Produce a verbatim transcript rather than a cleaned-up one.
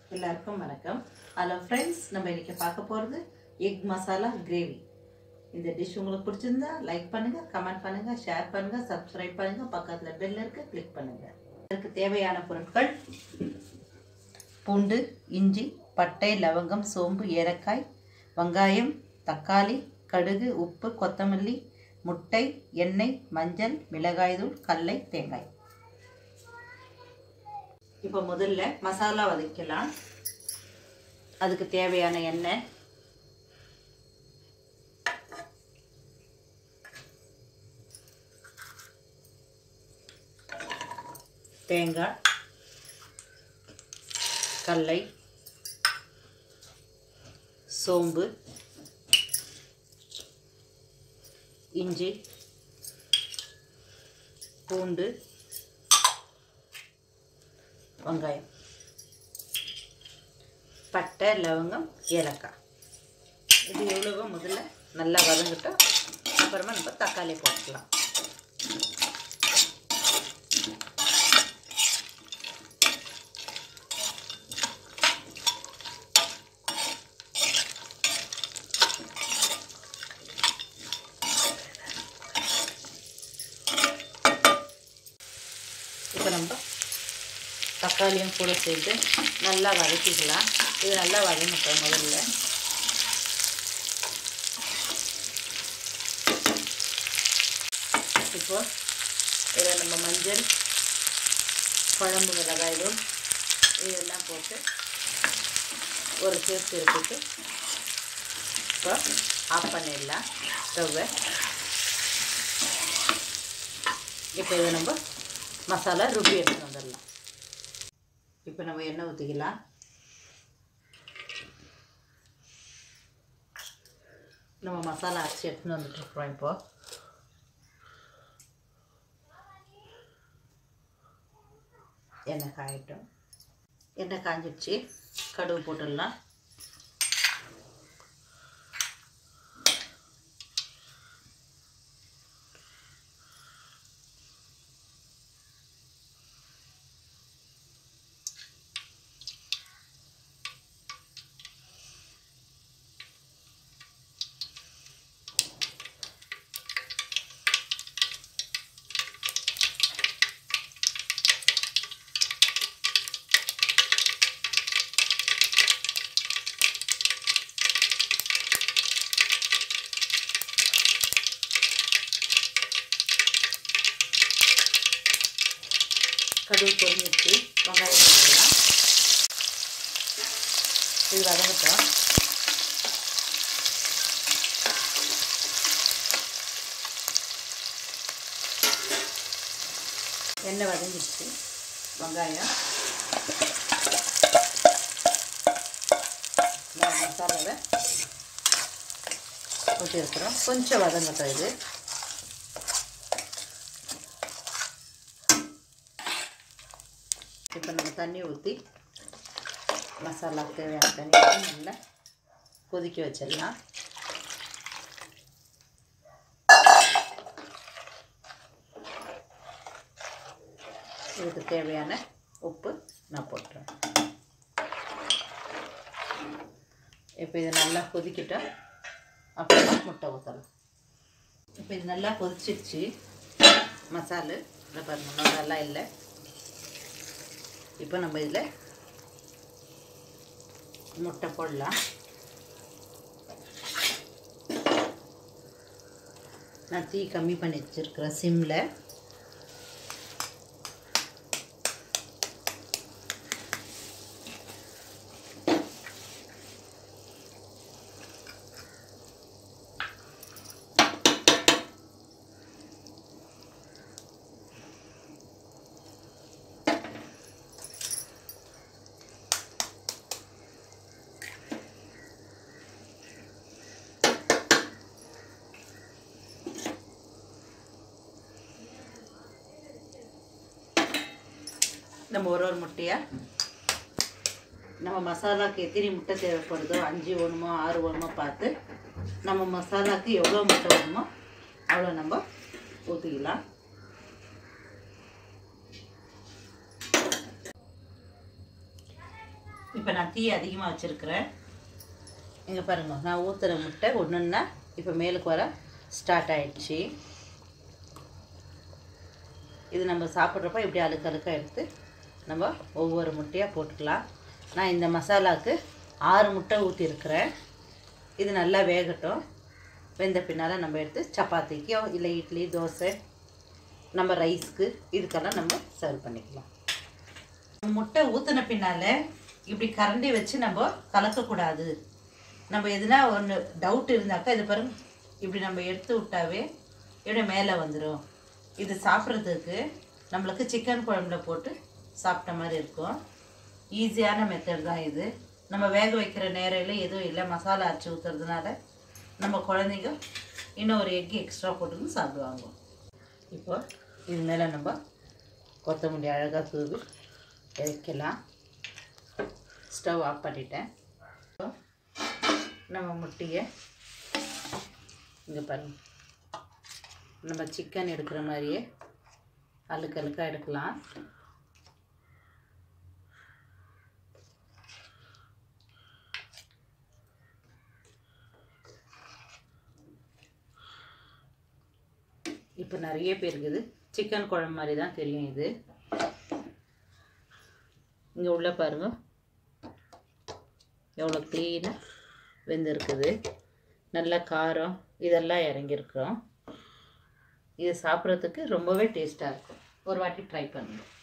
எல்லாருக்கும் வணக்கம். Hello friends, நம்ம இன்னைக்கு பார்க்க போகிறது எக் மசாலா கிரேவி. இந்த டிஷ் உங்களுக்கு பிடிச்சிருந்தா லைக் பண்ணுங்கள், கமெண்ட் பண்ணுங்கள், ஷேர் பண்ணுங்கள், சப்ஸ்கிரைப் பண்ணுங்கள், பக்கத்தில் பெல் இருக்கு கிளிக் பண்ணுங்கள். அதுக்கு தேவையான பொருட்கள்: பூண்டு, இஞ்சி, பட்டை, லவங்கம், சோம்பு, ஏலக்காய், வெங்காயம், தக்காளி, கடுகு, உப்பு, கொத்தமல்லி, முட்டை, எண்ணெய், மஞ்சள், மிளகாய்தூள், கடலை, தேங்காய். இப்போ முதல்ல மசாலா வதக்கலாம். அதுக்கு தேவையான எண்ணெய், தேங்காய், கடலை, சோம்பு, இஞ்சி, பூண்டு, வெங்காயம், பட்டை, லவங்கம், ஏலக்காய். இது எவ்வளவோ முதல்ல நல்லா வதங்கிட்டோம். அப்புறமா நம்ம தக்காளி போட்டுக்கலாம். இப்போ நம்ம தக்காளியும் கூட சேர்த்து நல்லா வதக்கிக்கலாம். இது நல்லா வதங்கட்டும். முதல்ல இப்போ இதில் நம்ம மஞ்சள், குழம்பு மிளகாய்தூள் இதெல்லாம் போட்டு ஒரு சேர்த்து எடுத்துட்டு இப்போ ஆஃப் பண்ணிடலாம் ஸ்டவ்வை. இப்போ இதை நம்ம மசாலா ருப்பி எடுத்து வந்துடலாம். இப்போ நம்ம எண்ணெய் ஊற்றிக்கலாம். நம்ம மசாலா அரைச்சி எடுத்துன்னு வந்துட்டுருக்குறோம். இப்போ எண்ணெய் காயட்டும். எண்ணெய் காஞ்சிடுச்சு. கடுகு போட்டுடலாம். கடுகு பொரிஞ்சிடுச்சு. வெங்காயம் போட்டுக்கலாம். இது வதங்கட்டும். எண்ணெய் வதங்கிடுச்சு. வெங்காயம் மசாலாவை போட்டு இருக்கிறோம். கொஞ்சம் வதங்கட்டும். இது இப்போ நம்ம தண்ணி ஊற்றி மசாலா தேவையான தண்ணி ஊற்றி நல்லா கொதிக்க வச்சிடலாம். இதுக்கு தேவையான உப்பு நான் போட்டுறேன். இப்போ இது நல்லா கொதிக்கிட்டோம். அப்புறமா முட்டை ஊற்றலாம். இப்போ இது நல்லா கொதிச்சிடுச்சு. மசாலு இதை பாருங்கள், நல்லா இல்லை. இப்போ நம்ம இதில் முட்டை போடலாம். நான் தீ கம்மி பண்ணி வச்சுருக்கிறேன் சிம்மில். நம்ம ஒரு ஒரு முட்டையாக நம்ம மசாலாவுக்கு எத்தனை முட்டை தேவைப்படுதோ, அஞ்சு வேணுமோ ஆறு வேணுமோ பார்த்து நம்ம மசாலாவுக்கு எவ்வளோ முட்டை வேணுமோ அவ்வளோ நம்ம ஊற்றிக்கலாம். இப்போ நான் தீ அதிகமாக வச்சுருக்கிறேன். இங்கே பாருங்கள், நான் ஊற்றுற முட்டை ஒன்றுன்னா இப்போ மேலுக்கு வர ஸ்டார்ட் ஆகிடுச்சு. இது நம்ம சாப்பிட்றப்ப இப்படி அழுக்க அழுக்க எடுத்து நம்ம ஒவ்வொரு முட்டையாக போட்டுக்கலாம். நான் இந்த மசாலாவுக்கு ஆறு முட்டை ஊற்றிருக்கிறேன். இது நல்லா வேகட்டும். வெந்த பின்னால் நம்ம எடுத்து சப்பாத்திக்கோ இல்லை இட்லி தோசை நம்ம ரைஸ்க்கு இதுக்கெல்லாம் நம்ம சர்வ் பண்ணிக்கலாம். முட்டை ஊற்றின பின்னால் இப்படி கரண்டி வச்சு நம்ம கலக்கக்கூடாது. நம்ம எதுனா ஒன்று டவுட் இருந்தாக்கா இது பாருங்க, இப்படி நம்ம எடுத்து விட்டாவே இப்படி மேலே வந்துடும். இது சாப்பிட்றதுக்கு நம்மளுக்கு சிக்கன் குழம்புல போட்டு சாப்பிட்ட மாதிரி இருக்கும். ஈஸியான மெத்தட் தான் இது. நம்ம வேக வைக்கிற நேரம் எதுவும் இல்லை, மசாலா அரைச்சி ஊற்றுறதுனால நம்ம குழந்தைங்க இன்னும் ஒரு எக் எக்ஸ்ட்ரா போட்டுன்னு சாப்பிடுவாங்க. இப்போ இது மேலே நம்ம கொத்தமல்லி அழகாக தூவி இறக்கலாம். ஸ்டவ் ஆஃப் பண்ணிட்டேன். நம்ம முட்டையை இங்கே பாருங்கள், நம்ம சிக்கன் எடுக்கிற மாதிரியே அழுக்கு அழுக்காக எடுக்கலாம். இப்போ நிறைய பேருக்கு இது சிக்கன் குழம்பு மாதிரி தான் தெரியும். இது இங்கே உள்ள பாருங்கள் எவ்வளோ க்ளீனாக வெந்திருக்குது. நல்ல காரம் இதெல்லாம் இறங்கியிருக்கிறோம். இது சாப்பிட்றதுக்கு ரொம்பவே டேஸ்ட்டாக இருக்கும். ஒரு வாட்டி ட்ரை பண்ணுங்கள்.